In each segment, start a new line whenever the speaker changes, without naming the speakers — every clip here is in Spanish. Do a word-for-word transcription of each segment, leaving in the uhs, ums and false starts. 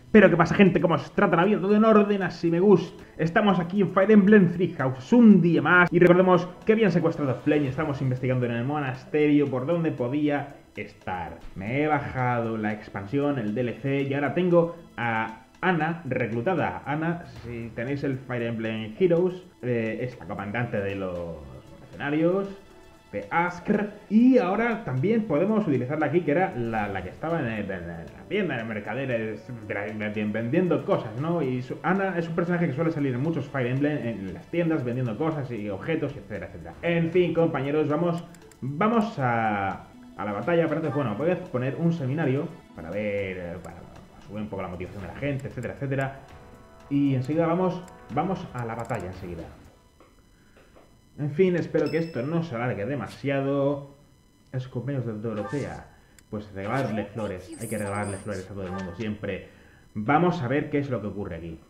Pero ¿qué pasa, gente? ¿Cómo os tratan? ¿Ha habido todo en orden? Así me gusta. Estamos aquí en Fire Emblem Three Houses un día más. Y recordemos que habían secuestrado a Flame y estamos investigando en el monasterio por donde podía estar. Me he bajado la expansión, el D L C, y ahora tengo a Ana reclutada. Ana, si tenéis el Fire Emblem Heroes, eh, es la comandante de los mercenarios de Askr, y ahora también podemos utilizarla aquí, que era la, la que estaba en, el, en la tienda, en el mercader, vendiendo cosas, ¿no? Y su, Ana es un personaje que suele salir en muchos Fire Emblem, en las tiendas, vendiendo cosas y objetos, etcétera, etcétera. En fin, compañeros, vamos, vamos a, a la batalla. Pero antes, bueno, voy a poner un seminario para ver, para subir un poco la motivación de la gente, etcétera, etcétera. Y enseguida vamos, vamos a la batalla, enseguida. En fin, espero que esto no se alargue demasiado. Es cumpleaños de Dorotea. Pues regalarle flores. Hay que regalarle flores a todo el mundo siempre. Vamos a ver qué es lo que ocurre aquí.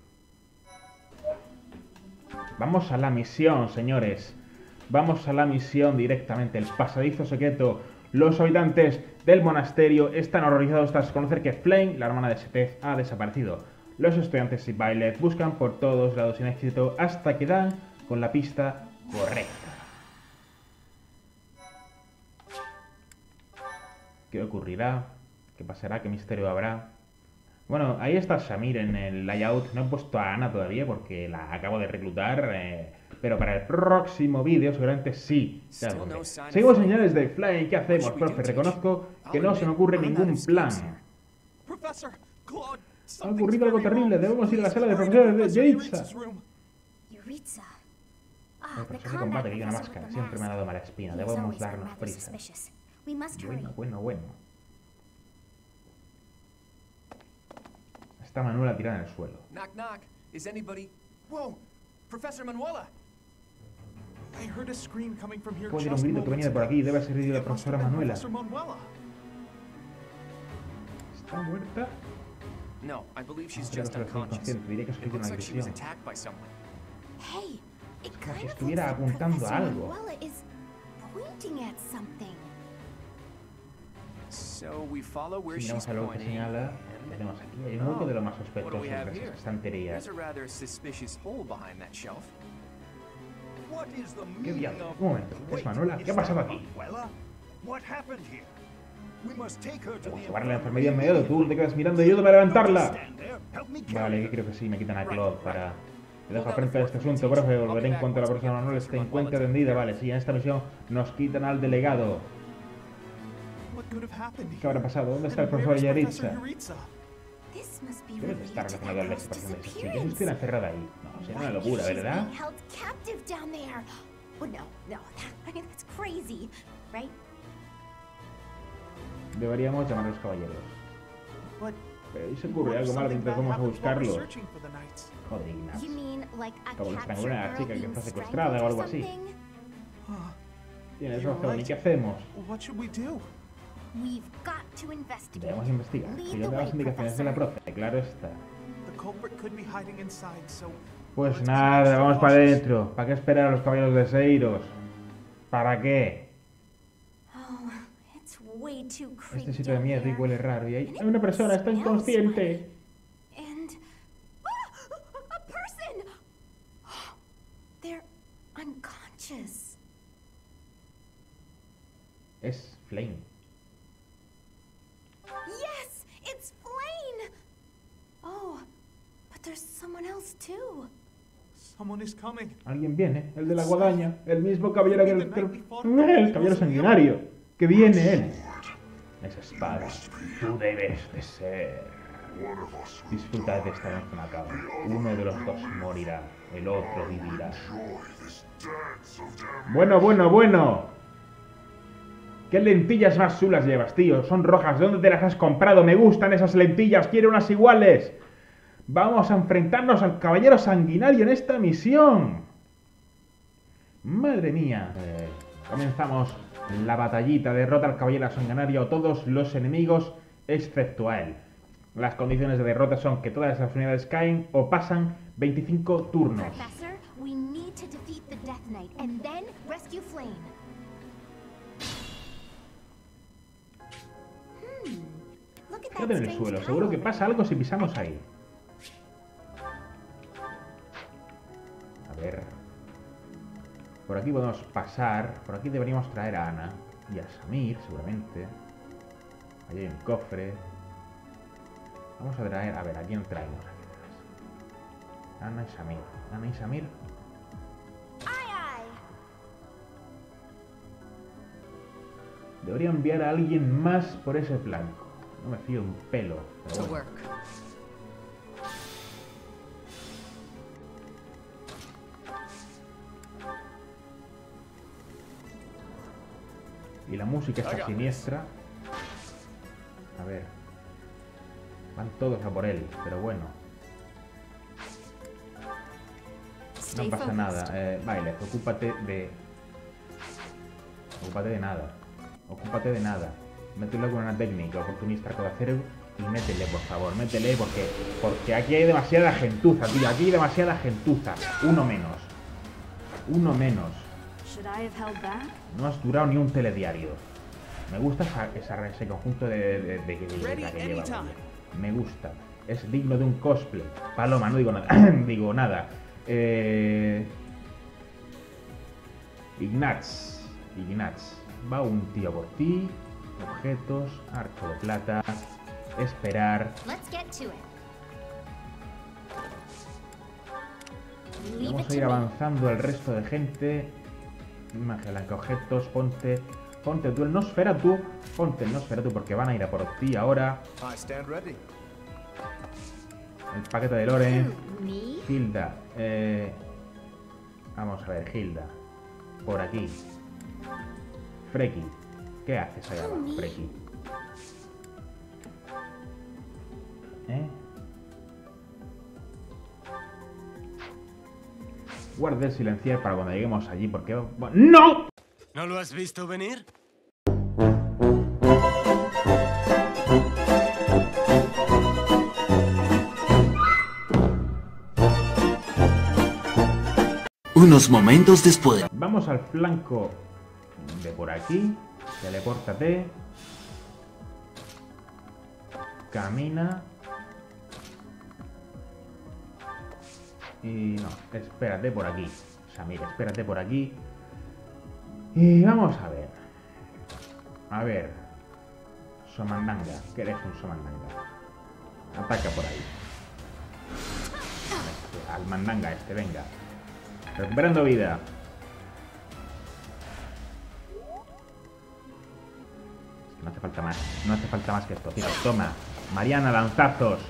Vamos a la misión, señores. Vamos a la misión directamente. El pasadizo secreto. Los habitantes del monasterio están horrorizados tras conocer que Flame, la hermana de Sepeth, ha desaparecido. Los estudiantes y Violet buscan por todos lados sin éxito hasta que dan con la pista correcta. ¿Qué ocurrirá? ¿Qué pasará? ¿Qué misterio habrá? Bueno, ahí está Shamir en el layout. No he puesto a Ana todavía porque la acabo de reclutar. Eh, pero para el próximo vídeo seguramente sí. Seguimos señales de Flame. ¿Qué hacemos, profe? Reconozco que no se me ocurre ningún plan. Ha ocurrido algo terrible. Debemos ir a la sala de profesores de Yuritsa. El profesor de combate que lleva una máscara siempre me ha dado mala espina. Debemos darnos prisa. Bueno, bueno, bueno. Está Manuela tirada en el suelo.
Knock, knock. Is anybody? Whoa, Professor Manuela. I heard a scream coming from here.
Puedo oír un grito que venía de por aquí. Debe ser de la profesora Manuela. ¿Está muerta?
No, I believe she's
Creo
just
que está
unconscious.
inconsciente. Diré que ha
It
sufrido una
looks like she was
agresión.
attacked by someone.
Hey, it
Como si
kind of
estuviera
looks like
apuntando a
Professor
algo.
Manuela is pointing at something.
So we follow where
Si
she's
miramos a lo que
pointing.
señala, ¿qué tenemos aquí? Hay un hueco de lo más
What do
sospechoso
we
en
have
las
here?
estanterías.
There's a rather suspicious hole behind that shelf.
What is the
¿Qué
meaning
diablos?
of...
Un momento, ¿es Manuela? ¿Qué ha pasado aquí?
Manuela? What happened here? We must take her to
Debo
the
llevarla a la enfermería inmediato. Tú te quedas mirando y ayúdame a levantarla.
Stand there. Help me carry
Vale,
her.
creo que sí, me quitan a Claude para... Le dejo frente a este asunto, profe. Volveré en cuanto la profesora Manuel esté en cuenta atendida. Vale, sí, en esta misión nos quitan al delegado.
What could have happened
¿Qué habrá
here?
pasado? ¿Dónde está el
And where
profesor
is Professor
Yaritza?
Yuritsa?
This must be
Debe de estar
related to
relacionado a
that
la
girl's
desaparición de esa chica. Si
disappearance.
estuviera encerrada ahí. No, sería una
What if
locura,
she's
¿verdad?
being held captive down there? Oh, no, no, I mean, that's crazy, right?
Deberíamos llamar a los caballeros.
But
Pero ¿y se ocurre
what if
algo malo
something
mientras
bad
vamos a
happens while we're
buscarlo?
searching for the knights?
Joder, Ignacio.
You mean like a
Como que
captured
estrangulan a la
girl
chica que
being
está
strangled
secuestrada o
or
algo así.
something?
Ah,
Tienes
You're
razón. ¿Y
right.
qué hacemos?
what should we do?
We've got to investigate.
Debemos investigar.
Lead
Siguiendo
the
las
way,
indicaciones de la
Professor.
profe. Claro está.
The culprit could be hiding inside, so...
Pues
let's be
nada,
extra
vamos para
cautious.
adentro. ¿Para qué esperar a los caballeros de Seiros? ¿Para qué?
Oh, it's way too
Este
creepy
sitio de
down
miedo y
there.
huele raro. Y hay hay una persona, está inconsciente.
And ah, a person. They're unconscious.
Es Flame.
Yes, it's Flame. Oh, but there's someone else too.
Someone is coming.
Alguien viene, el de la guadaña, el mismo caballero que el, que el, el caballero sanguinario. Que viene él. Esa espada, tú debes de ser. Disfruta de esta noche macabra. Uno de los dos morirá, el otro vivirá. Bueno, bueno, bueno. ¿Qué lentillas más chulas llevas, tío? Son rojas. ¿De dónde te las has comprado? Me gustan esas lentillas. Quiero unas iguales. Vamos a enfrentarnos al caballero sanguinario en esta misión. Madre mía. Eh, comenzamos la batallita. Derrota al caballero sanguinario a todos los enemigos, excepto a él. Las condiciones de derrota son que todas las unidades caen o pasan veinticinco turnos.
Professor, we need to defeat the Death Knight and then rescue Flame. Hmm. Look at
Quédate en el suelo. Seguro que pasa algo si pisamos ahí. A ver. Por aquí podemos pasar. Por aquí deberíamos traer a Ana. Y a Samir, seguramente. Allí hay un cofre. Vamos a traer... A ver, ¿a quién traemos? Ana y Samir. Ana y Samir. Debería enviar a alguien más por ese flanco. No me fío un pelo. Pero bueno. Y la música está siniestra. A ver. Van todos a por él, pero bueno. No pasa nada. Eh, Violet, ocúpate de... Ocúpate de nada. Ocúpate de nada. Mételo con una técnica oportunista con acero y métele, por favor, métele porque porque aquí hay demasiada gentuza, tío. Aquí hay demasiada gentuza. Uno menos. Uno menos. No has durado ni un telediario. Me gusta esa, esa, ese conjunto de, de, de, de, de la que lleva. Me gusta. Es digno de un cosplay. Paloma, no digo nada. digo nada. Eh... Ignatz. Ignatz. Va un tío por ti. Objetos. Arco de plata. Esperar. Vamos a ir avanzando el resto de gente. Imagen blanca, objetos. Ponte. Ponte tú el Nosferatu. Ponte el Nosferatu porque van a ir a por ti ahora. El paquete de Loren. Hilda. Eh... Vamos a ver, Hilda. Por aquí. Freki. ¿Qué haces allá abajo, Freki? ¿Eh? Guarde el silenciar para cuando lleguemos allí porque... ¡No!
¿No lo has visto venir?
Unos momentos después.
Vamos al flanco de por aquí. Telepórtate. Camina. Y no, espérate por aquí. Samir, espérate por aquí. Y vamos a ver. A ver. Somandanga, que eres un Somandanga. Ataca por ahí. Este, al mandanga este, venga. Recuperando vida. No hace falta más. No hace falta más que esto. Tira, toma. Mariana, lanzazos.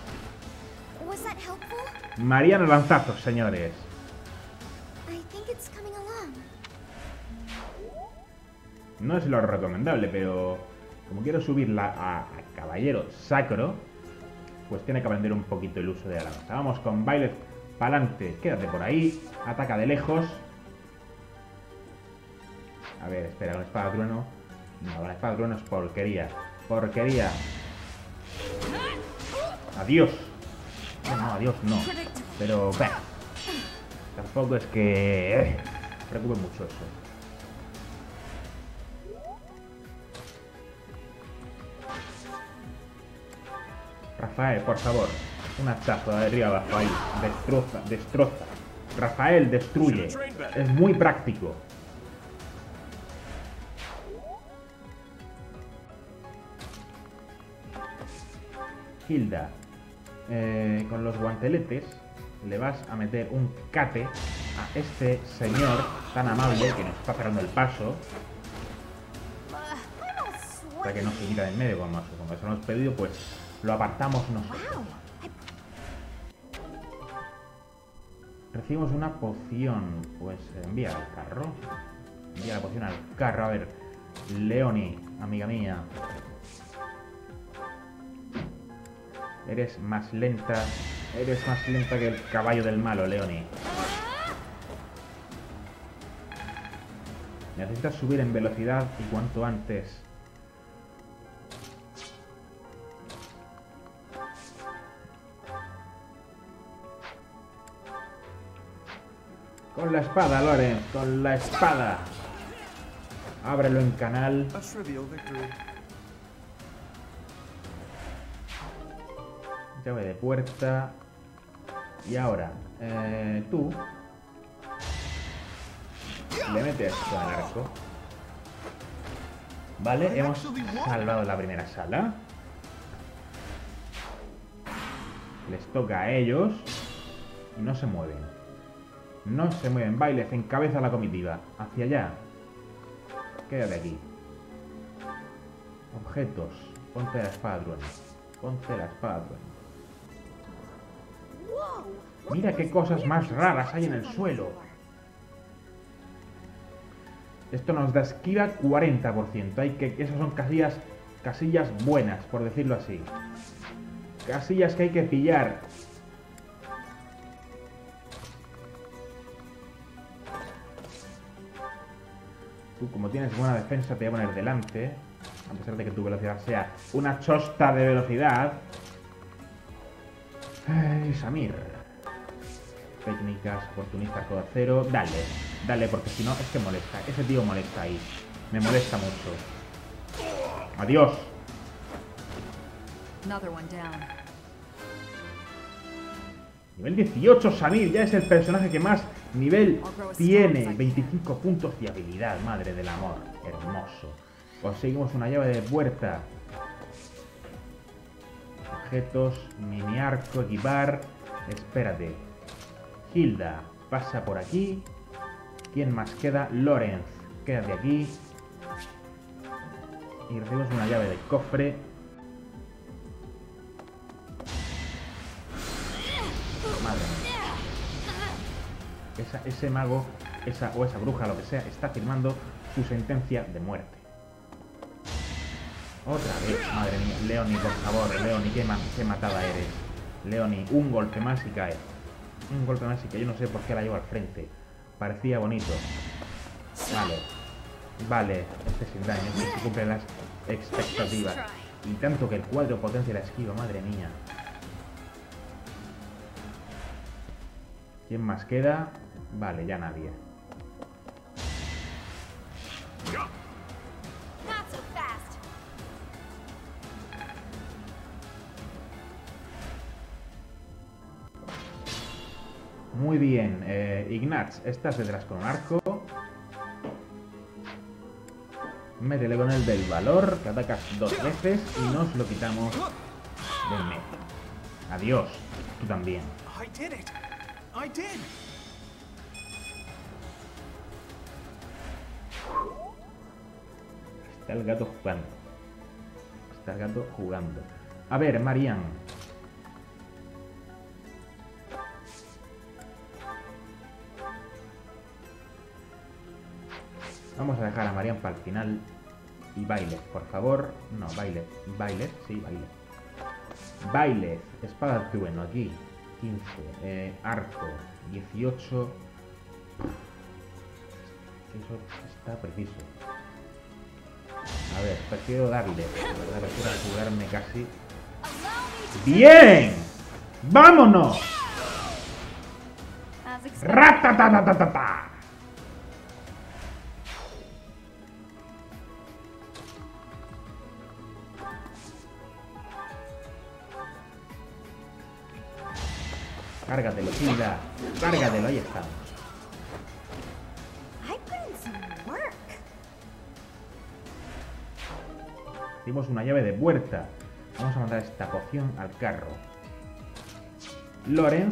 Mariana, lanzazos, señores. No es lo recomendable, pero como quiero subirla a, a caballero sacro, pues tiene que aprender un poquito el uso de la lanza. Vamos con Violet pa'lante. Quédate por ahí. Ataca de lejos. A ver, espera, la espada trueno. No, la espada trueno es porquería. Porquería. Adiós. No, no, adiós, no. Pero, bah, tampoco es que... Eh, preocupe mucho eso. Rafael, por favor. Un hachazo de arriba abajo ahí. Destroza, destroza. Rafael, destruye. Es muy práctico. Hilda. Eh, con los guanteletes le vas a meter un cate a este señor tan amable que nos está cerrando el paso. Para que no se quita del medio, como, como eso nos hemos pedido, pues lo apartamos nosotros. Recibimos una poción. Pues envía al carro. Envía la poción al carro. A ver, Leonie, amiga mía. Eres más lenta. Eres más lenta que el caballo del malo, Leonie. Necesitas subir en velocidad y cuanto antes. Con la espada, Loren, con la espada. Ábrelo en canal. llave de puerta. Y ahora, eh, tú le metes esto al arco. Vale, hemos salvado la primera sala. Les toca a ellos. Y no se mueven. No se mueven. Byleth encabeza la comitiva. Hacia allá. Quédate aquí. Objetos. Ponte la espada trueno. Ponte la espada trueno. Mira qué cosas más raras hay en el suelo. Esto nos da esquiva cuarenta por ciento. Hay que, esas son casillas, casillas buenas, por decirlo así. Casillas que hay que pillar. Tú, como tienes buena defensa, te voy a poner delante. A pesar de que tu velocidad sea una chosta de velocidad. Ay, Samir. Técnicas, oportunistas, codo cero. Dale, dale, porque si no, es que molesta. Ese tío molesta ahí. Me molesta mucho. Adiós. Nivel dieciocho, Samir. Ya es el personaje que más nivel tiene. veinticinco puntos de habilidad. Madre del amor. Hermoso. Conseguimos una llave de puerta. Objetos, mini arco, equipar. Espérate. Hilda, pasa por aquí. ¿Quién más queda? Lorenz, quédate aquí. Y recibimos una llave de cofre. Madre mía. Esa, ese mago, esa o esa bruja, lo que sea, está firmando su sentencia de muerte. Otra vez, madre mía. Leonie, por favor, Leonie, qué, ma qué matada eres. Leonie, un golpe más y cae. Un golpe más y cae. Yo no sé por qué la llevo al frente. Parecía bonito. Vale. Vale, este sin daño, este cumple las expectativas. Y tanto que el cuadro potencia la esquiva, madre mía. ¿Quién más queda? Vale, ya nadie. Muy bien, eh, Ignatz, estás detrás con un arco. Métele con el del valor, que atacas dos veces y nos lo quitamos del medio. Adiós, tú también.
I did it. I did.
Está el gato jugando. Está el gato jugando. A ver, Marianne. Vamos a dejar a Marianne para el final. Y Byleth, por favor. No, Byleth. Byleth, sí, Byleth. Byleth, espada trueno aquí. quince. Eh, arco. dieciocho. Eso está preciso. A ver, prefiero darle. La verdad, prefiero asegurarme casi. ¡Bien! ¡Vámonos! ¡Ratatatatata! Cárgatelo, Hilda. Cárgatelo, ahí estamos. Hicimos una llave de puerta. Vamos a mandar esta poción al carro. Lorenz.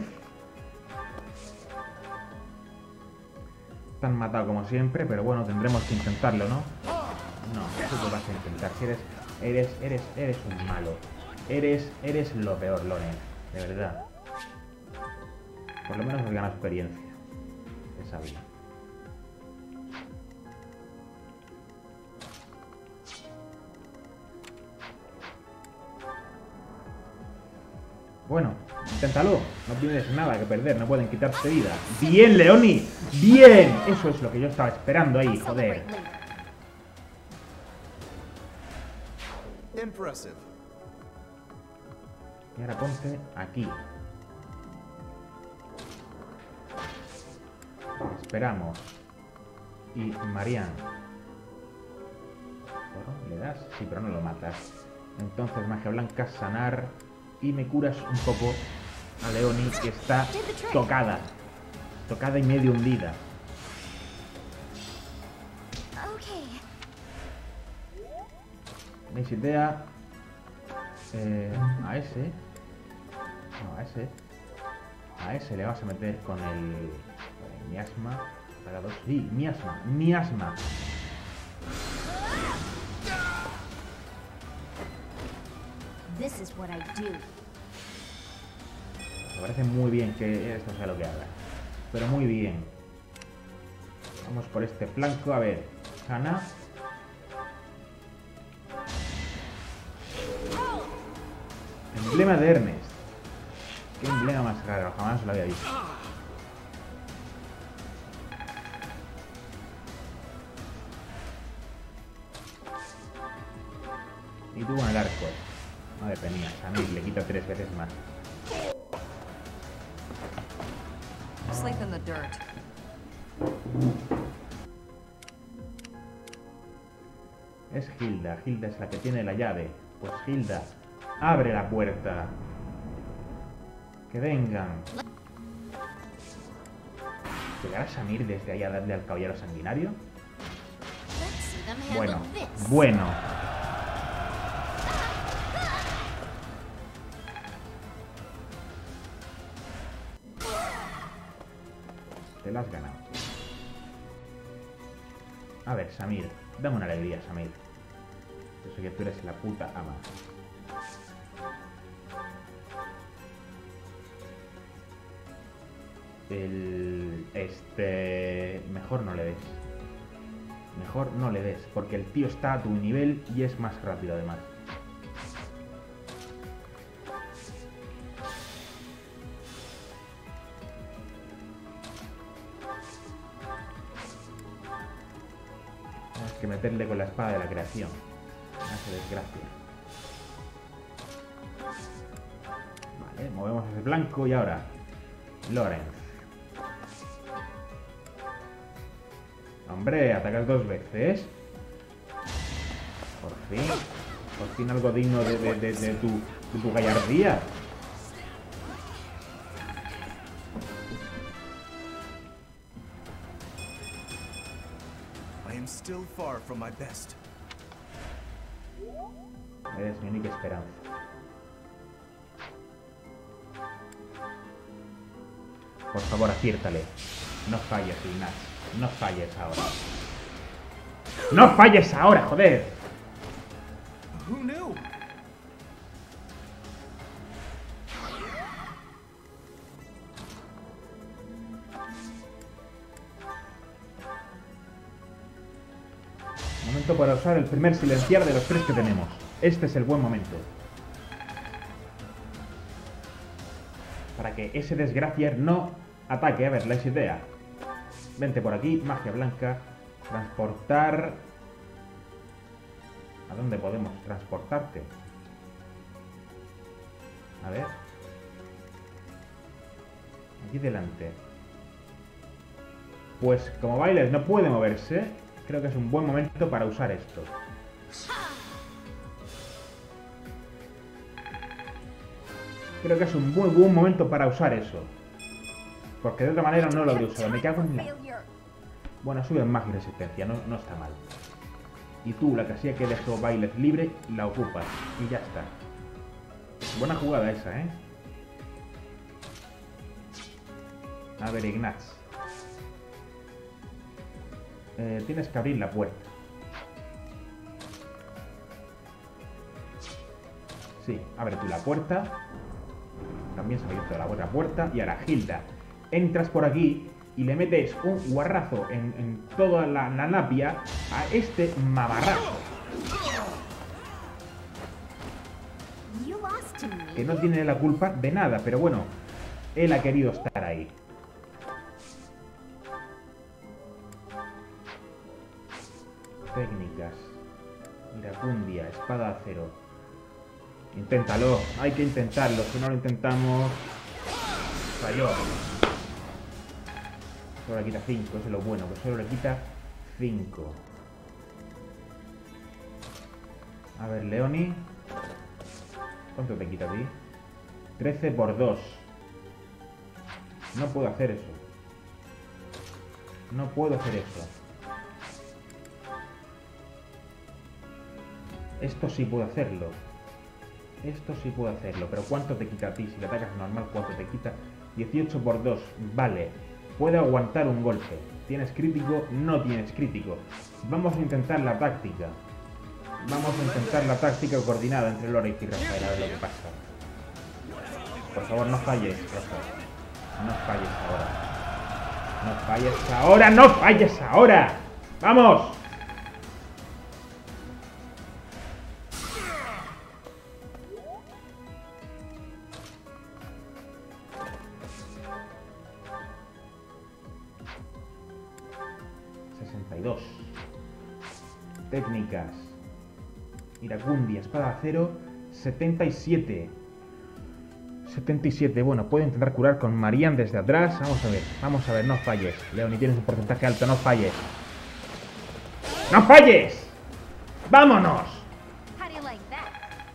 Están matados como siempre, pero bueno, tendremos que intentarlo, ¿no? No, eso lo vas a intentar. Si eres, eres, eres, eres un malo. Eres, eres lo peor, Lorenz. De verdad. Por lo menos has ganado experiencia. He sabido. Bueno, inténtalo. No tienes nada que perder, no pueden quitarte vida. ¡Bien, Leonie! ¡Bien! Eso es lo que yo estaba esperando ahí, joder.
Impressive.
Y ahora ponte aquí. Esperamos. Y Marianne. ¿Le das? Sí, pero no lo matas. Entonces, magia blanca, sanar. y me curas un poco a Leoni, que está tocada. Tocada y medio hundida. ¿Veis idea? Eh, a ese. No, a ese. A ese le vas a meter con el... el miasma. Para dos. Sí, miasma. Miasma.
This is what I do.
Me parece muy bien que esto sea lo que haga. Pero muy bien. Vamos por este flanco. A ver. Hannah. Emblema de Ernest. Qué emblema más raro. Jamás lo había visto. Y tú con el arco. Madre mía, Samir le quita tres veces más.
Sleep in the dirt.
Es Hilda. Hilda es la que tiene la llave. Pues Hilda, abre la puerta. Que vengan. ¿Llegará Samir desde ahí a darle al caballero sanguinario? Bueno, bueno. Te la has ganado. A ver, Samir. Dame una alegría, Samir. Yo sé que tú eres la puta ama. El... Este... Mejor no le des. Mejor no le des, porque el tío está a tu nivel y es más rápido además. Tienes que meterle con la espada de la creación. Hace desgracia. Vale, movemos ese blanco y ahora... Lorenz. Hombre, atacas dos veces. Por fin. Por fin algo digno de, de, de, de, tu, de tu gallardía.
I am still far from my best.
Eres mi única esperanza. Por favor, aciértale. No falles, Ignaz. No falles ahora. ¡No falles ahora, joder!
Who knew?
Momento para usar el primer silenciar de los tres que tenemos. Este es el buen momento. Para que ese desgraciar no ataque. A ver, la idea. Vente por aquí, magia blanca. Transportar. ¿A dónde podemos transportarte? A ver. Aquí delante. Pues como Bailes no puede moverse, creo que es un buen momento para usar esto. Creo que es un muy buen momento para usar eso. Porque de otra manera no lo habría usado. Me cago en la... Bueno, sube en magia y resistencia, no, no está mal. Y tú, la casilla que dejó Bailes libre, la ocupas. Y ya está. Buena jugada esa, ¿eh? A ver, Ignaz. Eh, tienes que abrir la puerta. Sí, abre tú la puerta. También se ha abierto la otra puerta. Y ahora, Hilda, entras por aquí y le metes un guarrazo en, en toda la, la napia a este mamarrazo. Que no tiene la culpa de nada, pero bueno, él ha querido estar ahí. Técnicas. Iracundia, espada de acero. Inténtalo, hay que intentarlo, si no lo intentamos... Falló. Solo le quita cinco, eso es lo bueno, que solo le quita cinco. A ver, Leoni. ¿Cuánto te quita a ti? trece por dos. No puedo hacer eso. No puedo hacer eso. Esto sí puedo hacerlo. Esto sí puedo hacerlo. Pero ¿cuánto te quita a ti? Si le atacas normal, ¿cuánto te quita? dieciocho por dos. Vale. Puede aguantar un golpe. ¿Tienes crítico? No tienes crítico. Vamos a intentar la táctica. Vamos a intentar la táctica coordinada entre Loris y Rafael. A ver lo que pasa. Por favor, no falles, Rafael. No falles ahora. No falles ahora. ¡No falles ahora! ¡Vamos! sesenta y dos. Técnicas. Iracundi, espada de acero. setenta y siete. setenta y siete. Bueno, puedo intentar curar con Marian desde atrás. Vamos a ver, vamos a ver, no falles. Leoni, tienes un porcentaje alto, no falles. ¡No falles! ¡Vámonos!
How do you like that?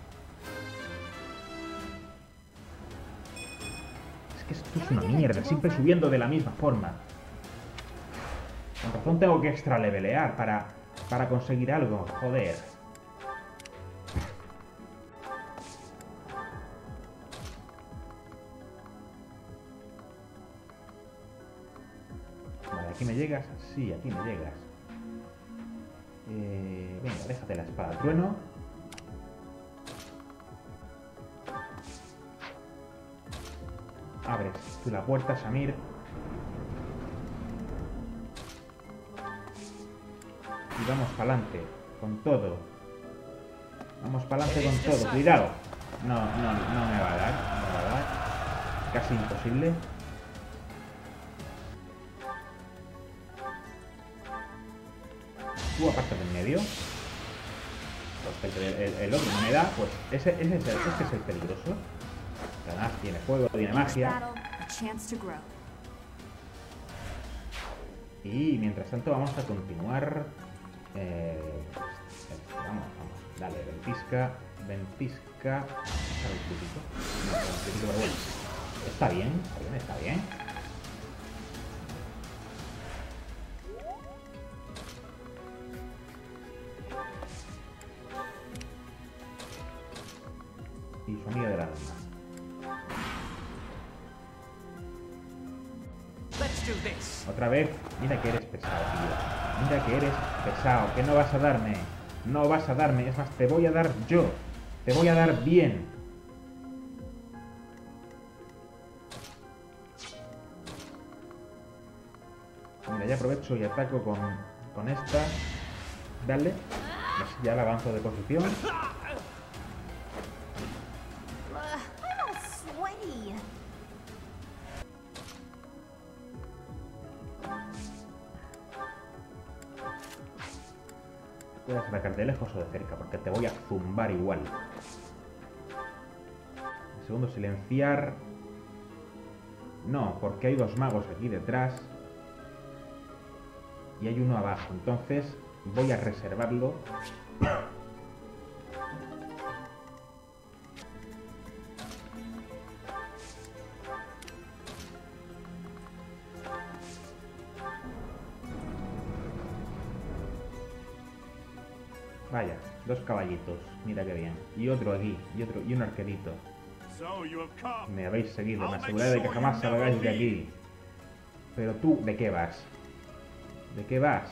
Es que esto es una mierda, siempre subiendo de la misma forma. Con razón tengo que extra levelear para, para conseguir algo, joder. Vale, ¿aquí me llegas? Sí, aquí me llegas. Eh, venga, déjate la espada trueno. Abres tú la puerta, Samir. Y vamos para adelante, con todo. Vamos para adelante con todo, cuidado. No, no, no me va a dar, no me va a dar. Casi imposible. Tú aparte del medio. Pues el, el, el otro no me da, pues ese, ese, es el, ese es el peligroso. Además tiene fuego, tiene magia. Y mientras tanto vamos a continuar. Eh, vamos, vamos, dale, ventisca, ventisca. ¿Sabe el crítico? No, el crítico, pero bueno. Está bien, está bien, está bien. Y su amiga de la alma. Otra vez, mira que eres pesado, tío. Mira que eres pesado, que no vas a darme. No vas a darme, es más, te voy a dar yo. Te voy a dar bien. Mira, ya aprovecho y ataco con, con esta. Dale. Ya la avanzo de posición. Puedes atacar de lejos o de cerca, porque te voy a zumbar igual. El segundo, silenciar. No, porque hay dos magos aquí detrás. Y hay uno abajo, entonces voy a reservarlo. Vaya, dos caballitos, mira qué bien. Y otro aquí, y otro, y un arquerito. Me habéis seguido, me aseguré de que jamás salgáis de aquí. Pero tú, ¿de qué vas? ¿De qué vas?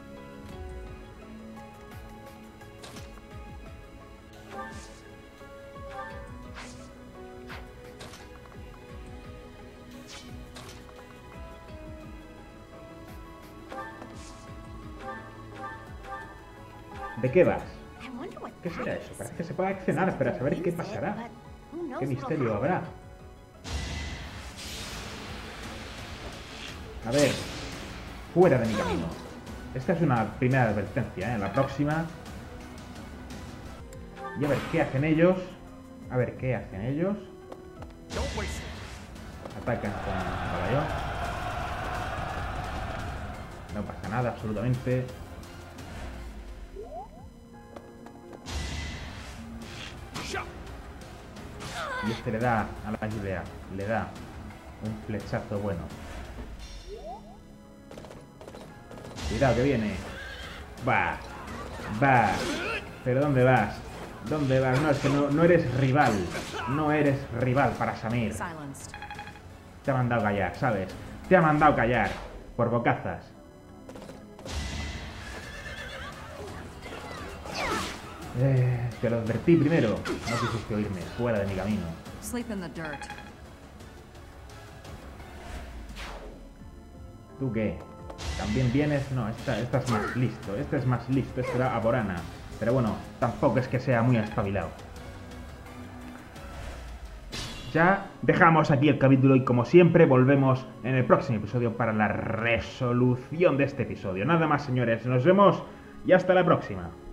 ¿De qué vas? ¿Qué será eso? Parece que se puede accionar para saber qué pasará. ¿Qué misterio habrá? A ver, fuera de mi camino. Esta es una primera advertencia, ¿eh? La próxima. Y a ver qué hacen ellos. A ver qué hacen ellos. Atacan con caballo. No pasa nada, absolutamente. Y este le da a la idea, le da un flechazo bueno. Cuidado que viene. Va, va. ¿Pero dónde vas? ¿Dónde vas? No, es que no, no eres rival. No eres rival para Samir.
Silenced.
Te ha mandado callar, ¿sabes? Te ha mandado callar. Por bocazas. Eh, te lo advertí primero. No quisiste oírme. Fuera de mi camino.
Sleep in the dirt.
¿Tú qué? ¿También vienes? No, esta, esta es más listo. Este es más listo. Este va a por Ana. Pero bueno, tampoco es que sea muy espabilado. Ya dejamos aquí el capítulo y como siempre volvemos en el próximo episodio para la resolución de este episodio. Nada más, señores. Nos vemos y hasta la próxima.